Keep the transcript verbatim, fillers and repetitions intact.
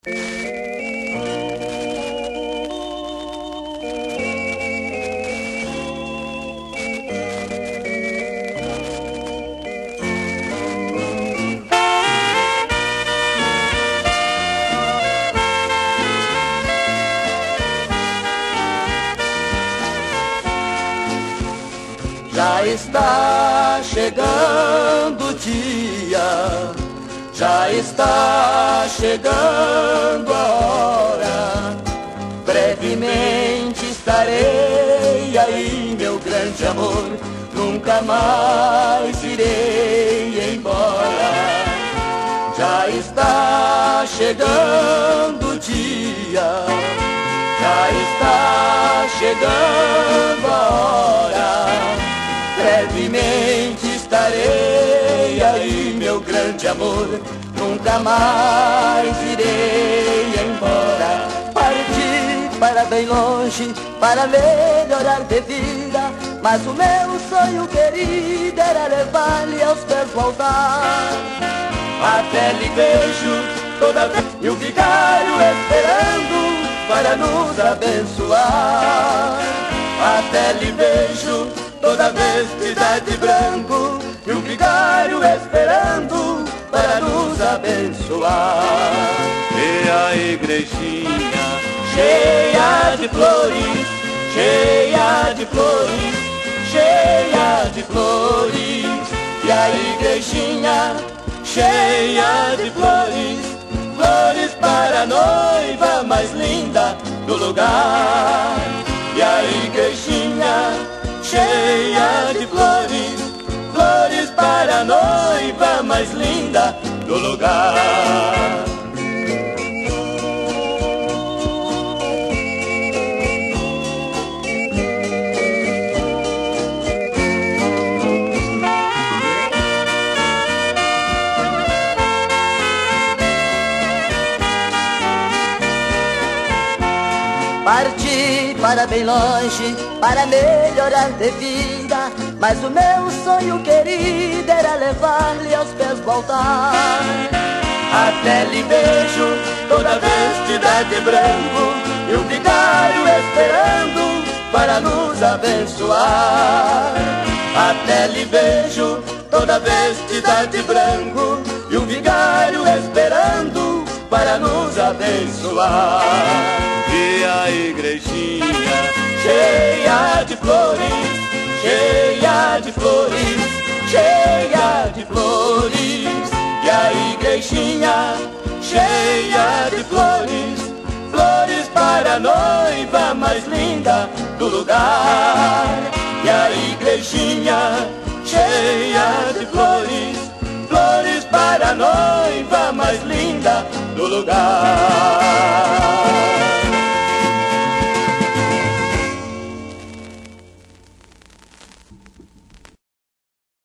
Já está chegando o dia, já está chegando a hora. Brevemente estarei aí, meu grande amor, nunca mais irei embora. Já está chegando o dia, já está chegando a hora. Brevemente estarei aí, meu grande amor, nunca mais irei embora. Parti para bem longe, para melhorar de vida, mas o meu sonho querido era levar-lhe aos pés do altar. Até lhe vejo toda vez e o vigário esperando para nos abençoar. Até lhe vejo toda vestida de branco e o vigário esperando para nos abençoar. E a igrejinha cheia de flores, cheia de flores, cheia de flores. E a igrejinha cheia de flores, flores para a noiva mais linda do lugar. E a igrejinha cheia de flores, flores para a noiva mais linda do lugar. Parti para bem longe, para melhorar de vida, mas o meu sonho querido era levar-lhe aos pés do altar. Até lhe vejo toda vestida de branco e o vigário esperando para nos abençoar. Até lhe vejo toda vestida de branco e o vigário esperando para nos abençoar. E a igrejinha cheia de flores, cheia de flores, cheia de flores. E a igrejinha cheia de flores, flores para a noiva mais linda do lugar. E a igrejinha cheia de flores, flores para a noiva mais linda do lugar.